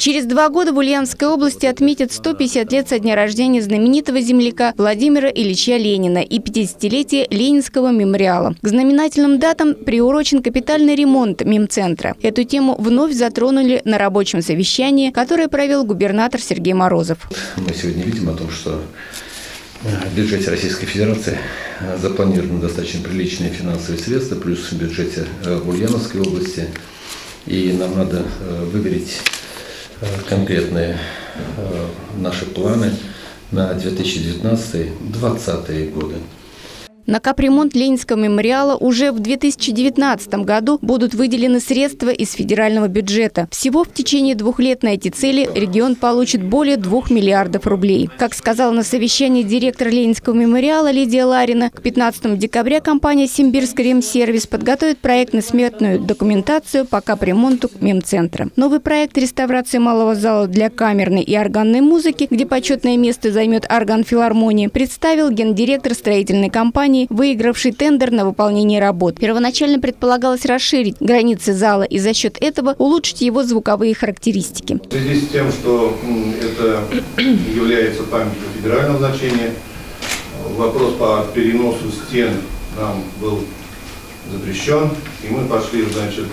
Через 2 года в Ульяновской области отметят 150 лет со дня рождения знаменитого земляка Владимира Ильича Ленина и 50-летие Ленинского мемориала. К знаменательным датам приурочен капитальный ремонт мемцентра. Эту тему вновь затронули на рабочем совещании, которое провел губернатор Сергей Морозов. Мы сегодня видим о том, что в бюджете Российской Федерации запланированы достаточно приличные финансовые средства, плюс в бюджете в Ульяновской области. И нам надо выверить конкретные наши планы на 2019-2020 годы. На капремонт Ленинского мемориала уже в 2019 году будут выделены средства из федерального бюджета. Всего в течение 2 лет на эти цели регион получит более 2 миллиардов рублей. Как сказала на совещании директор Ленинского мемориала Лидия Ларина, к 15 декабря компания «Симбирский ремсервис» подготовит проектно-сметную документацию по капремонту мемцентра. Новый проект реставрации малого зала для камерной и органной музыки, где почетное место займет органфилармония, представил гендиректор строительной компании, выигравший тендер на выполнение работ. Первоначально предполагалось расширить границы зала и за счет этого улучшить его звуковые характеристики. В связи с тем, что это является памятником федерального значения, вопрос по переносу стен нам был запрещен, и мы пошли, значит,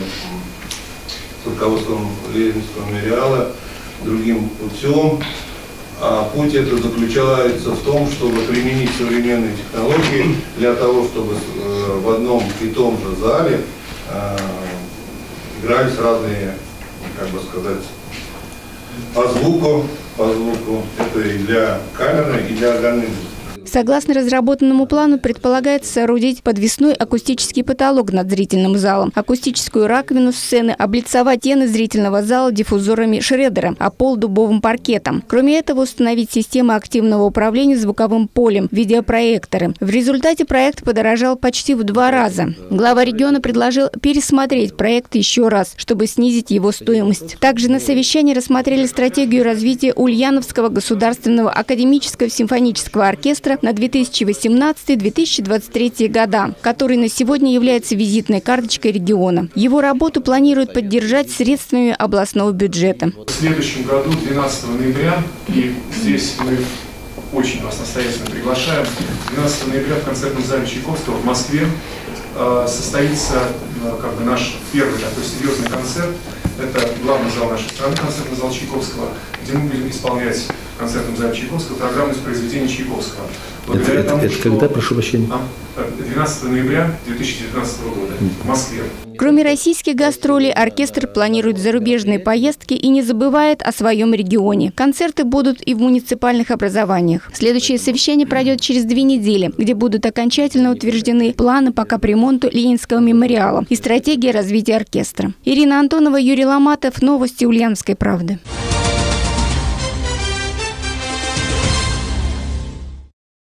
с руководством Ленинского мемориала другим путем. А путь это заключается в том, чтобы применить современные технологии для того, чтобы в одном и том же зале игрались разные, как бы сказать, по звуку. Это и для камерной, и для органной музыки. Согласно разработанному плану, предполагается соорудить подвесной акустический потолок над зрительным залом, акустическую раковину сцены, облицовать стены зрительного зала диффузорами Шредера, а пол дубовым паркетом. Кроме этого, установить системы активного управления звуковым полем, видеопроекторы. В результате проект подорожал почти в 2 раза. Глава региона предложил пересмотреть проект еще раз, чтобы снизить его стоимость. Также на совещании рассмотрели стратегию развития Ульяновского государственного академического симфонического оркестра на 2018-2023 года, который на сегодня является визитной карточкой региона. Его работу планируют поддержать средствами областного бюджета. В следующем году, 12 ноября, и здесь мы очень вас настоятельно приглашаем, 12 ноября в концертном зале Чайковского в Москве состоится как бы наш первый такой серьезный концерт. Это главный зал нашей страны, концертный зал Чайковского, где мы будем исполнять в концертном зале Чайковского программу из произведений Чайковского. Это когда, прошу прощения? 12 ноября 2019 года в Москве. Кроме российских гастролей, оркестр планирует зарубежные поездки и не забывает о своем регионе. Концерты будут и в муниципальных образованиях. Следующее совещание пройдет через 2 недели, где будут окончательно утверждены планы по капремонту Ленинского мемориала и стратегия развития оркестра. Ирина Антонова, Юрий Ломатов. Новости Ульяновской правды.